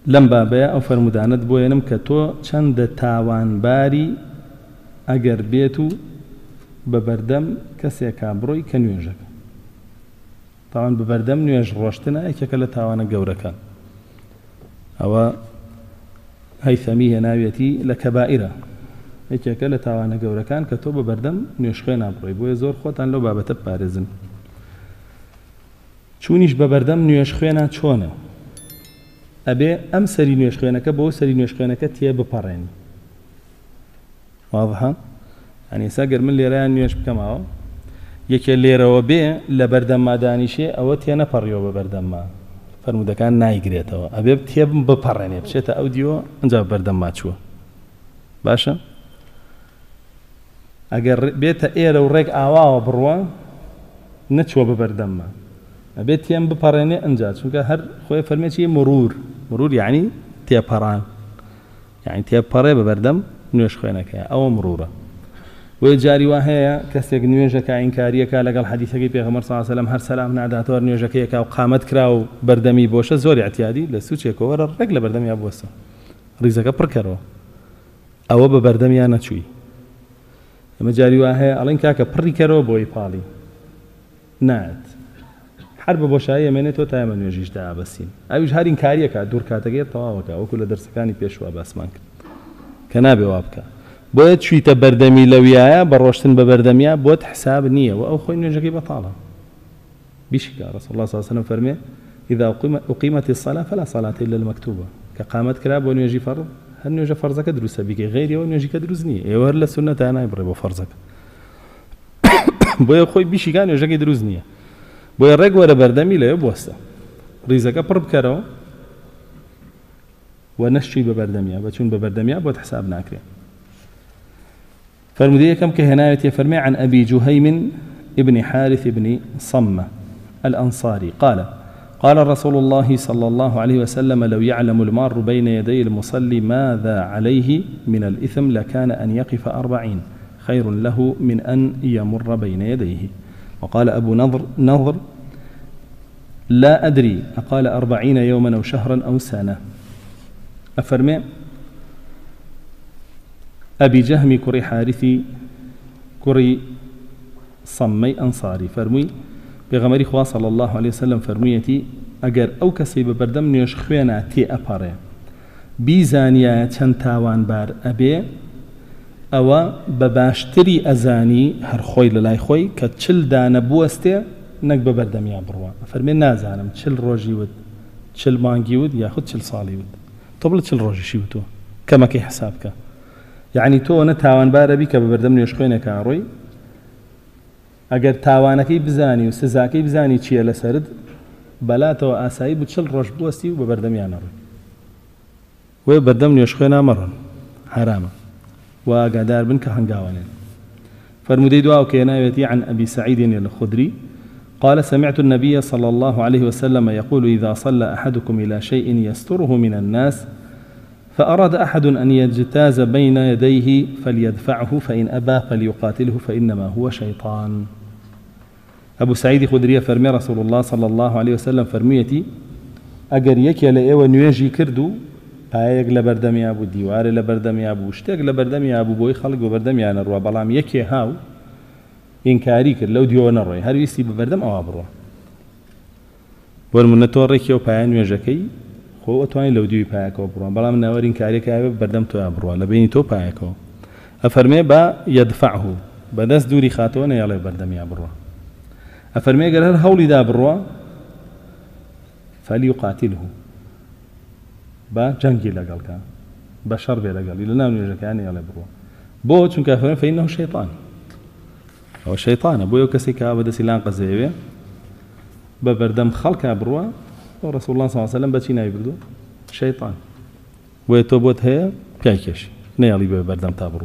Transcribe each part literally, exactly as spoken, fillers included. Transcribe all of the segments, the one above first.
لم بابا أو فرمودانت بوينم كتو چند تاوان باري أجر بيتو ببردم كسي كابروي كنيوجك طبعا ببردم نيوج روشتنا ايكا لتاوانا قوركان أو هيثمية ناويتي لكبائرة ايكا لتاوانا قوركان كتو ببردم نيوشخين أبروي بوي زور خوتان لو بابا بارزن چونيش ببردم نيوشخينا چونه أبي أم سري نيوشخينك بو سري نيوشخينك تيه بپارين واضحة؟ يعني ساقر من ليران نيوش بكماو يكي ليرا وبي لبردم ما دانيشي أو تينا بريو ببردم ما فرمودا كان نايقريتو أبي تيه بپارين بشيتا أوديو انجا ببردم ما چوه باشا؟ أقر بيتا إيرا وريك آواو بروا نتشوه ببردم ما أبي تيم بپارين انجا چونك هر خوي فرميشي مرور مرور يعني تيه پاران يعني تيه پاري ببردم نوش خوينك أو مرورة ويجاري وهي كسيك نيوجك إنكاريك لقى الحديث كي بيغمر صلى الله عليه وسلم هر سلام نعداتور نيوجك وقامت كراو بردمي بوشة زوري اعتيادي لسوچيك ورا الرجل بردمي أبوسا ريزك بركرو أو ببردمي أنا شوي لما جاري وهي ألين كاك بري كرو بوي بالي نعت حرب بوشاية منتو تايما نيوجيش دا بسين أيوج هار إنكاريك دور كاتجير طواوك وكل درس كاني بيشوا باسمانك كنابي وابكا بوت شوي تبردمي لويايا بروشتن ببردميا بوت حساب نية وأو خوي نيوجكي بطالة بيشكا رسول الله صلى الله عليه وسلم فرمي إذا أقيمت الصلاة فلا صلاة إلا المكتوبة كقامت كراب ونيوجي فرض هل نيوجي فرزك دروسا بيكي غيري ونيوجي كدروس نية يوهر للسنة أنا يبريبو فرزك بويا خوي بيشكا نيوجكي دروس نية بويا رق ولا بردمي لا يبوسا ريزك برب كرو ونشي ببردميا بتشون ببردميا بوت حساب ناكري فالمدية كم كهناية يفرمي عن أبي جهيم ابن حارث ابن صمة الأنصاري قال قال رسول الله صلى الله عليه وسلم لو يعلم المار بين يدي المصلي ماذا عليه من الإثم لكان أن يقف أربعين خير له من أن يمر بين يديه. وقال أبو نضر نضر لا أدري أقال أربعين يوما أو شهرا أو سنة. أفرمي أبي جهم كري حارثي كري صمي أنصاري فرمي بغمري خوا صلى الله عليه وسلم فرميتي أجر أو كسي ببردم نيوش خوينا تي أباري بيزانيا تنتاوان بار أبي أو بباشتري أزاني هر خوي للاي خوي كتشل دانا بوستي نك ببردم يا بروا فرمي نازانم تشل روجي ود تشل مانجي ود ياخد تشل صالي ود طبل تشل روجي شيوتو كما كي حسابك يعني تو نتاوان بار أبي كببردم نيوش خوينا كاروي أجر تاوانكي بزاني وسزاكي بزاني تشي لسرد بلاتو آساي بتشل روج بوستي وببردم يا نروي وبردم نيوش خوينا مرن حرامه وقادار بن كهنجاوانين فرمودي دعاء كينايتي عن أبي سعيد الخدري قال سمعت النبي صلى الله عليه وسلم يقول إذا صلى أحدكم إلى شيء يستره من الناس فأراد أحد أن يجتاز بين يديه فليدفعه فإن أبى فليقاتله فإنما هو شيطان. أبو سعيد الخدري فرمي رسول الله صلى الله عليه وسلم فرميتي أجر يكي لأيوة نيجي كردو پایەک لە بەردەمیا بوو دیوارە لە بەردەمیا بوو شتێک لە بەردەمیا بوو بۆی خەڵک بە بەردەمیا نەڕوا بەڵام یەکێ هاو ئینکاری کرد لەو دیوە نەڕۆی هەرویستی بە بەردەم ئەوا بڕوە وەرمونە تۆ ڕێکی و پایە نوێژەکەی خۆ ئەتوانین لەو دیوی پایەکەوە بڕوان بەڵام ناوەری ئینکاریەکە بەردەم تۆیا بڕوە لە بینی تۆ پایەکەوە ئەفەرمێ بە یەدفعه بەدەست دووری خاتەوە نەیەڵێ بەردەمیا بڕوە ئەفەرمێ گەر هەر هەوڵیدا بڕوە فەلیوقاتیله با جنگي لقالك بشر بي لقال إلا نام نيجك يعني يلا بروا بو چون كافرين فإنه شيطان هو شيطان أبو يوكسيك أبدا سيلان قزيبه ببردم خلق بروا ورسول الله صلى الله عليه وسلم بتشينا يبردو شيطان ويتوبوت هي بيكش نيالي ببردم تابروا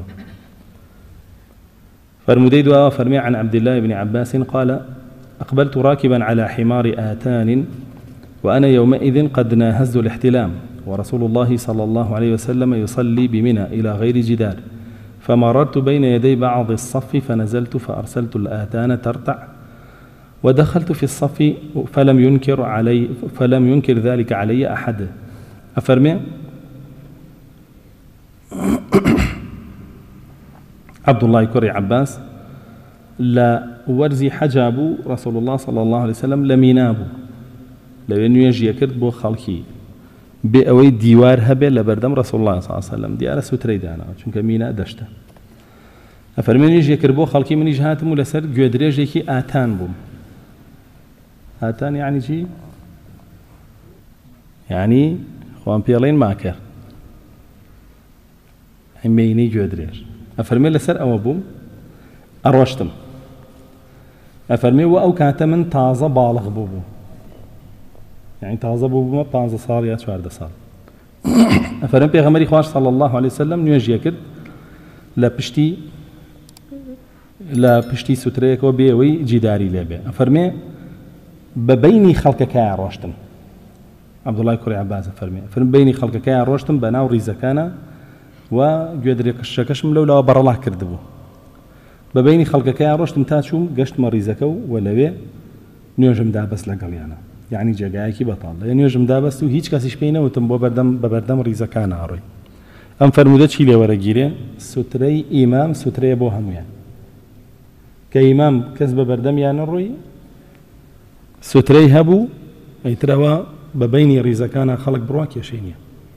فرمودي دعاء فرمي عن عبد الله بن عباس قال أقبلت راكبا على حمار آتان وأنا يومئذ قد ناهزت الاحتلام ورسول الله صلى الله عليه وسلم يصلي بمنى إلى غير جدار فمررت بين يدي بعض الصف فنزلت فأرسلت الآتان ترتع ودخلت في الصف فلم ينكر علي فلم ينكر ذلك علي أحد أفرمي عبد الله كري عباس لا ورزي حجابو رسول الله صلى الله عليه وسلم لمينابو لو أنه يجي يكرد بو خلقي بأوي ديوار هبه لبردم رسول الله صلى الله عليه وسلم ديار ستري دانا چونك مينا دشته أفرمي يجي يكرد بو خلقي من جهاتم لسر جودريجيكي آتان بوم آتان يعني شي يعني خوان بيالين ماكر هميني جودريج أفرمي لسر أو بوم أروشتم أفرمي وأو كانت من تازة بالغ بوبو يعني تازة بوبو ما بانزة صار يا شوارد صار أفرمي بيغمري خواش صلى الله عليه وسلم نيجي يكرد لا بشتي لا بشتي ستريك وبيوي جداري لبي أفرمي ببيني خلقك يا روشتم عبد الله كري عباس أفرمي أفرمي بيني خلقك يا روشتم بناو ريزكانا وجودريك الشكشم لولا بر الله كردبو ببيني خلقك يا روشتم تاشوم قشت مريزكو ولا بي نيوجم دابس لقليانا يعني جاكاكي بطال يعني نيوجم دابس وهيج كاسيش بينا وتم ببردم ببردم ريزكانا عروي أم فرمودت شي لي ورقيري ستري إمام ستري أبو هميان كإمام كسب بردم يعني الروي ستري هبو أي تروا ببيني ريزكانا خلق برواك يا شينيا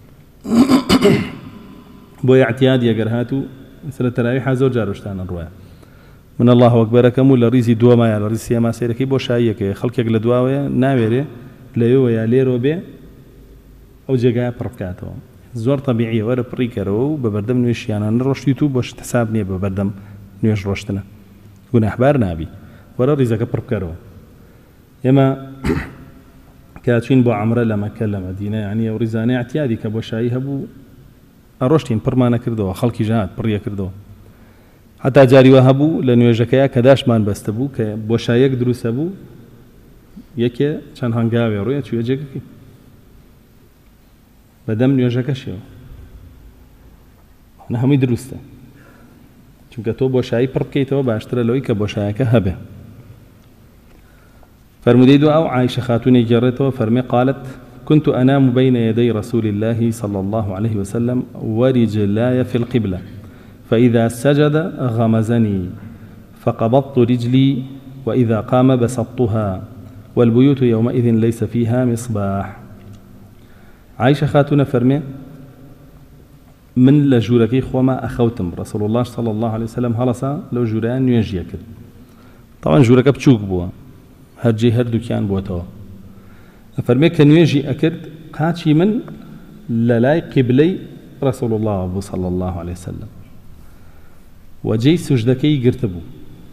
بوي اعتياد يا قرهاتو مثل تراويح زور جاروشتان الرواية من الله أكبر كم ولا ريزي دوا ما يا ريزي ما سيركي بوشايك خلق يقل دواوية ناويري ليو يا ليرو بي أو جاء بركاته زور طبيعية ورا بريكرو ببردم نويش يعني نروش يوتيوب وش تحسابني ببردم نويش روشتنا كون أحبار نابي ورا ريزك بركرو يما كاتشين بو عمره لما كلم مدينة يعني ورزاني اعتيادي كبوشاي هبو أروشتين برمانا كردو خلقي جهات بريا كردو حتى جاري وهبو لنويجكيا كداش مان بستبو كبوشايك دروس هبو يكي چند هنگاوي رويا چويا جيكي بدم نويجكشيو أنا همي دروسته چونك تو بوشاي بربكيتو باشترى لوي كبوشايك هبه فرموديدو أو عائشة خاتوني جرته فرمي قالت كنت أنام بين يدي رسول الله صلى الله عليه وسلم ورجلاي في القبلة فإذا سجد غمزني فقبضت رجلي وإذا قام بسطتها والبيوت يومئذ ليس فيها مصباح عائشة خاتون فرمي من لجوركي خوما أخوتم رسول الله صلى الله عليه وسلم هلسا لو جوران يجيك طبعا جورك بتشوك بوا هرجي هردو كان بوتوا فرمي كان يجي أكد قاتشي من للاي قبلي رسول الله صلى الله عليه وسلم وجي سجدكي قرتبو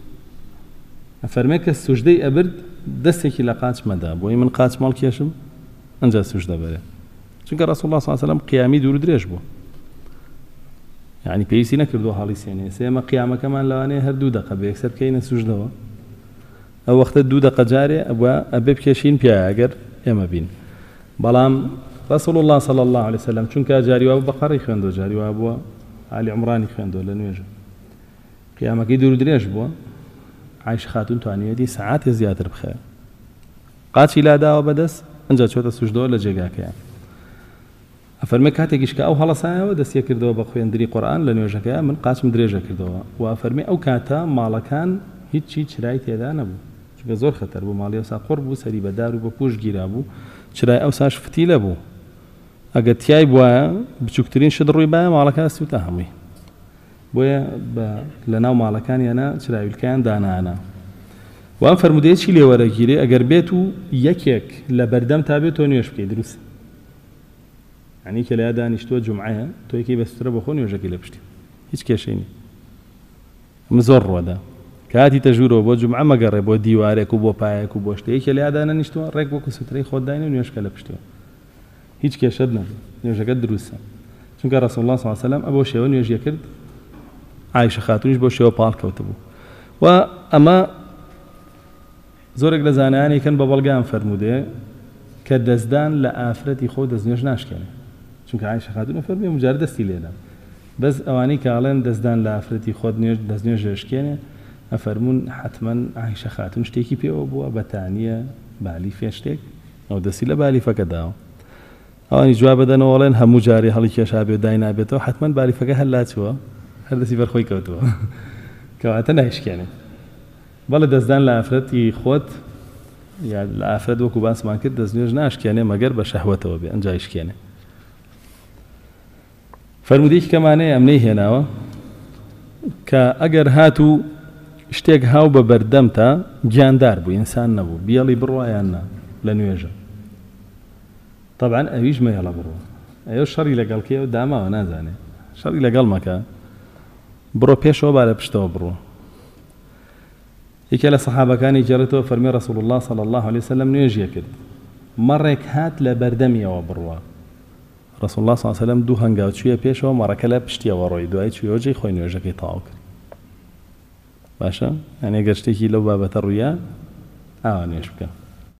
فرمي كالسجدي أبرد دستكي لقاتش مدى بوي من قاتش مالك يشم أنجا سجدة بره چونك رسول الله صلى الله عليه وسلم قيامي دور دريش بو يعني بيسي نكردو حالي سيني سيما قيامة كمان لواني هر دو دقة بيكسر كينا سجدة أو وقت دو دقة جاري أبوا أبيب كيشين بيا أقر يما بين بلام رسول الله صلى الله عليه وسلم چونك جاري وابو بقري خواندو جاري وابو علي عمراني خواندو لنويجو قيامة كي دور دريش بو عايش خاتون توانيه دي ساعات زيادة بخير قاتشي لا داوا بدس انجا چوتا سجدو لجيقاك يعني أفرمي كاتيكيش كأو هلسايا ودس يكردوا بخوين دري قرآن لنويجاك من قاتش مدريجا كردوا وأفرمي أو كاتا مالكان هيت شي چرای تێدا نەبوو چونکە زۆر خەتەر بوو ماڵی ئەوسا قڕ بوو سەری بەدار و بە پوش گیرا بوو چرای ئەوساش فتیلە بوو ئەگەر تیای بووایە بچووکترین شت ڕووی بایە ماڵەکە سوتە هەمووی بۆیە لەناو ماڵەکانیانە چراویلکەیان دانانە وام فەرمودەیەکی لێوەرەگیرێ ئەگەر بێت و یەکێک لە بەردەم تا بێت تۆ نوێژ بکەی دروست یعنی کە لە دانیشتووە جومعەیە تۆ یەکەی بەسترە بە خۆ نوێژەکەی لە پشتی هیچ کێشەی نییە زۆر ڕۆدا كاتي تجورو بو جمعة مقرر بو ديوارك وبو بايك وبو شتيك اللي هذا أنا نشتوا ريك بو كسوتري خود داينه ونيوش كلا بشتوا هيج كيشدنا نيوش قد دروسا شو كان رسول الله صلى الله عليه وسلم أبو شيء ونيوش يكرد عايشة خاتونيش بو شيء بالك وتبو وأما زورك لزاناني كان ببلغان فرموده كدزدان لآفرتي خود دزنيوش ناش كان شو كان عايشة خاتون فرمي مجرد استيلينا بس أواني كالن دزدان لآفرتي خود نيوش دزنيوش كان أفرمون حتما عايشة خاتون شتيكي بيو بوا بتانية بالي فيشتك أو دسيلة بالي فكداو ئەوانی جواب بدەنەوە وڵێن هەموو جارێ هەڵی کێشا بێ دای نابێتەوە حتمما باریفەکە هەللا چووە هەر دەستی بەرخۆی کەوتووە کەواتە نایشکێنێ بەڵێ دەستدان لە ئافرەتی خۆت یا لە ئافرەت وەکو باسمان کرد دەست نوێژ ناشکێنێ مەگەر بە شەهوەتەوە بێ ئەنجا یشکێنێ فەرمودەیەکی کەمانەیە ئەم نەیهێناوە کە ئەگەر هات و شتێک هاو بە بەردەم تا گیاندار بوو ئینسان نەبوو بیاڵی بڕوایان نا لە نوێژە طبعا ئەویش مەیەڵە بڕوە ئەوە شەڕی لەگەڵ کێوە داماوە نازانێ شەڕی لەگەڵ مەکە بڕۆ پێشەوە با لە پشتەوە بڕوە یەکێ لە سەحابەکانی گێڕێتەوە فەرمی ڕەسوڵ الله صلی الله عليه وسلم نوێژیە کرد مەڕێک هات لە بەردەمیەوە بڕوە ڕەسوڵ الله صلی الله عليه وسلم دوو هەنگاو چوویە پێشەوە مەڕەکە لە پشتیەوە ڕۆی دوای چوویەوە جێی خۆی نوێژەکەی تەواو کرد باشە یعنی ئەگەر شتێکی لەو بابەتە ڕوویە ئاوا نوێژ بکەن